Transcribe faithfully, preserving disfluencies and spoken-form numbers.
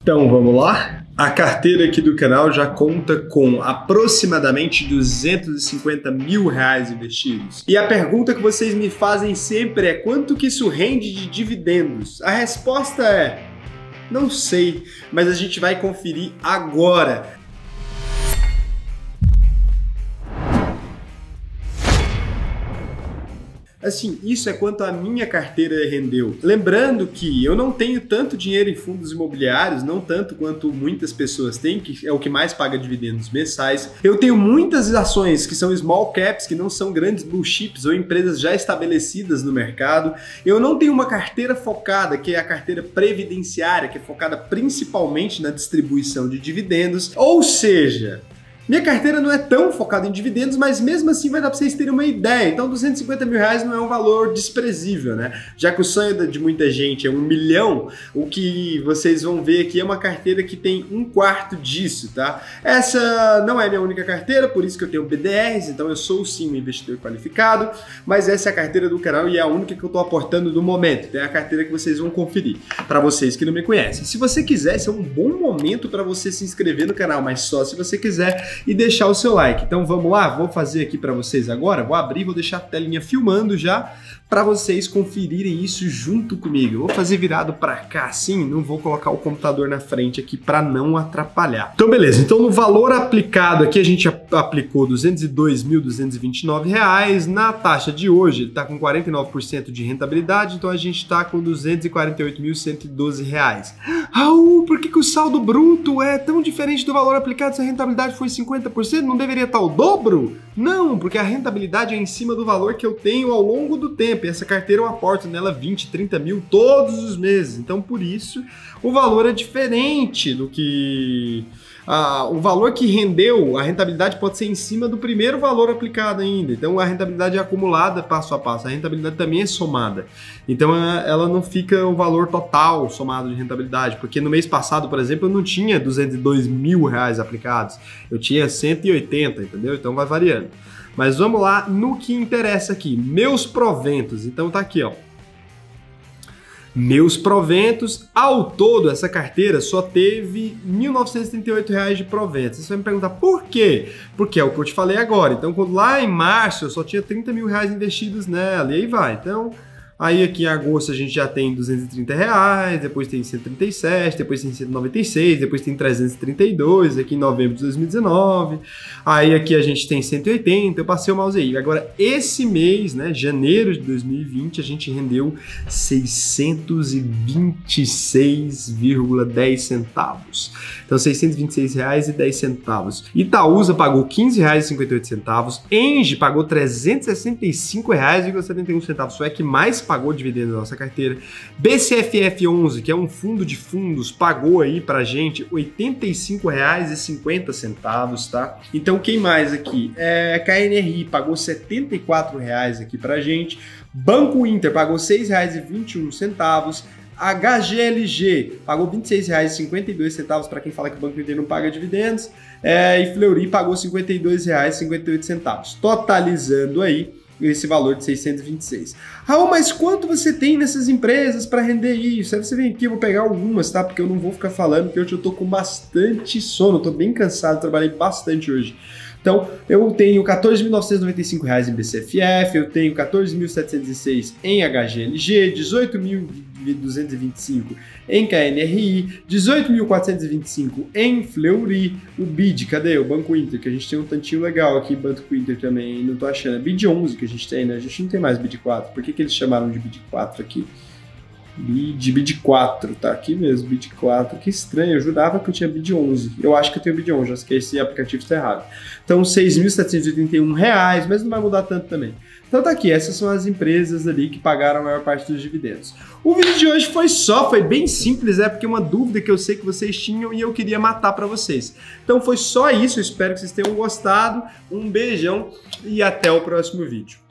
Então vamos lá? A carteira aqui do canal já conta com aproximadamente duzentos e cinquenta mil reais investidos. E a pergunta que vocês me fazem sempre é quanto que isso rende de dividendos? A resposta é não sei, mas a gente vai conferir agora. Assim, isso é quanto a minha carteira rendeu. Lembrando que eu não tenho tanto dinheiro em fundos imobiliários, não tanto quanto muitas pessoas têm, que é o que mais paga dividendos mensais. Eu tenho muitas ações que são small caps, que não são grandes blue chips ou empresas já estabelecidas no mercado. Eu não tenho uma carteira focada, que é a carteira previdenciária, que é focada principalmente na distribuição de dividendos. Ou seja, minha carteira não é tão focada em dividendos, mas mesmo assim vai dar para vocês terem uma ideia. Então duzentos e cinquenta mil reais não é um valor desprezível, né? Já que o sonho de muita gente é um milhão, o que vocês vão ver aqui é uma carteira que tem um quarto disso, tá? Essa não é minha única carteira, por isso que eu tenho B D Rs, então eu sou sim um investidor qualificado, mas essa é a carteira do canal e é a única que eu estou aportando no momento. Então é a carteira que vocês vão conferir, para vocês que não me conhecem. Se você quiser, esse é um bom momento para você se inscrever no canal, mas só se você quiser, e deixar o seu like. Então vamos lá, vou fazer aqui para vocês agora, vou abrir, vou deixar a telinha filmando já para vocês conferirem isso junto comigo. Eu vou fazer virado para cá assim, não vou colocar o computador na frente aqui para não atrapalhar. Então beleza, então no valor aplicado aqui a gente aplicou duzentos e dois mil duzentos e vinte e nove reais, na taxa de hoje ele está com quarenta e nove por cento de rentabilidade, então a gente está com duzentos e quarenta e oito mil cento e doze reais. Raul, por que, que o saldo bruto é tão diferente do valor aplicado se a rentabilidade foi cinquenta por cento? Não deveria estar o dobro? Não, porque a rentabilidade é em cima do valor que eu tenho ao longo do tempo. E essa carteira eu aporto nela vinte, trinta mil todos os meses. Então, por isso, o valor é diferente do que... Ah, o valor que rendeu, a rentabilidade pode ser em cima do primeiro valor aplicado ainda. Então, a rentabilidade é acumulada passo a passo. A rentabilidade também é somada. Então, ela não fica o valor total somado de rentabilidade. Porque no mês passado, por exemplo, eu não tinha duzentos e dois mil reais aplicados. Eu tinha cento e oitenta, entendeu? Então, vai variando. Mas vamos lá no que interessa aqui. Meus proventos. Então, tá aqui, ó. Meus proventos, ao todo, essa carteira só teve mil novecentos e trinta e oito reais de proventos. Você vai me perguntar por quê? Porque é o que eu te falei agora. Então, quando lá em março eu só tinha trinta mil reais investidos nela, e aí vai. Então, aí aqui em agosto a gente já tem duzentos e trinta reais, depois tem cento e trinta e sete, depois tem cento e noventa e seis, depois tem trezentos e trinta e dois, aqui em novembro de dois mil e dezenove, aí aqui a gente tem cento e oitenta, eu passei o mouse aí. Agora, esse mês, né, janeiro de dois mil e vinte, a gente rendeu seiscentos e vinte e seis vírgula dez centavos. Então, seiscentos e vinte e seis reais e dez centavos. Itaúsa pagou quinze reais e cinquenta e oito centavos, Engie pagou trezentos e sessenta e cinco reais e setenta e um centavos, só é que mais pagou dividendo da nossa carteira. B C F F onze, que é um fundo de fundos, pagou aí pra gente oitenta e cinco reais e cinquenta centavos, tá? Então quem mais aqui? É, K N R I pagou setenta e quatro reais aqui pra gente. Banco Inter pagou seis reais e vinte e um centavos. H G L G pagou vinte e seis reais e cinquenta e dois centavos para quem fala que o Banco Inter não paga dividendos. É, e Fleury pagou cinquenta e dois reais e cinquenta e oito centavos. Totalizando aí esse valor de seiscentos e vinte e seis. Raul, mas quanto você tem nessas empresas para render isso? Aí você vem aqui, eu vou pegar algumas, tá? Porque eu não vou ficar falando, porque hoje eu tô com bastante sono, tô bem cansado, trabalhei bastante hoje. Então, eu tenho quatorze mil novecentos e noventa e cinco reais em B C F F, eu tenho quatorze mil setecentos e seis em H G L G, dezoito mil duzentos e vinte e cinco em K N R I, dezoito mil quatrocentos e vinte e cinco em Fleury, o B I D, cadê? O Banco Inter, que a gente tem um tantinho legal aqui, Banco Inter também, não tô achando, é B I D onze que a gente tem, né? A gente não tem mais B I D quatro, por que que eles chamaram de B I D quatro aqui? B I D, B I D quatro, tá aqui mesmo, B I D quatro, que estranho, eu jurava que eu tinha B I D onze, eu acho que eu tenho B I D onze, acho que esse aplicativo está errado. Então seis mil setecentos e oitenta e um reais, mas não vai mudar tanto também. Então tá aqui, essas são as empresas ali que pagaram a maior parte dos dividendos. O vídeo de hoje foi só, foi bem simples, é porque é uma dúvida que eu sei que vocês tinham e eu queria matar para vocês. Então foi só isso, eu espero que vocês tenham gostado, um beijão e até o próximo vídeo.